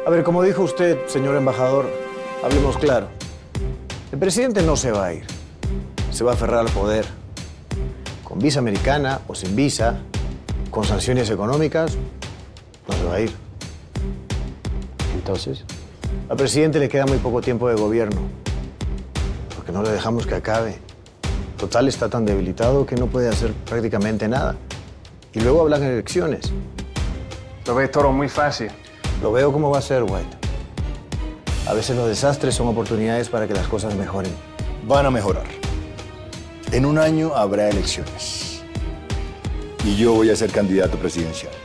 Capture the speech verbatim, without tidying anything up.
A ver, como dijo usted, señor embajador, hablemos claro. El presidente no se va a ir. Se va a aferrar al poder. Con visa americana o sin visa, con sanciones económicas, no se va a ir. Entonces, al presidente le queda muy poco tiempo de gobierno. Porque no le dejamos que acabe. Total, está tan debilitado que no puede hacer prácticamente nada. Y luego hablan en elecciones. Lo ves, Toro, muy fácil. Lo veo como va a ser, White. A veces los desastres son oportunidades para que las cosas mejoren. Van a mejorar. En un año habrá elecciones. Y yo voy a ser candidato presidencial.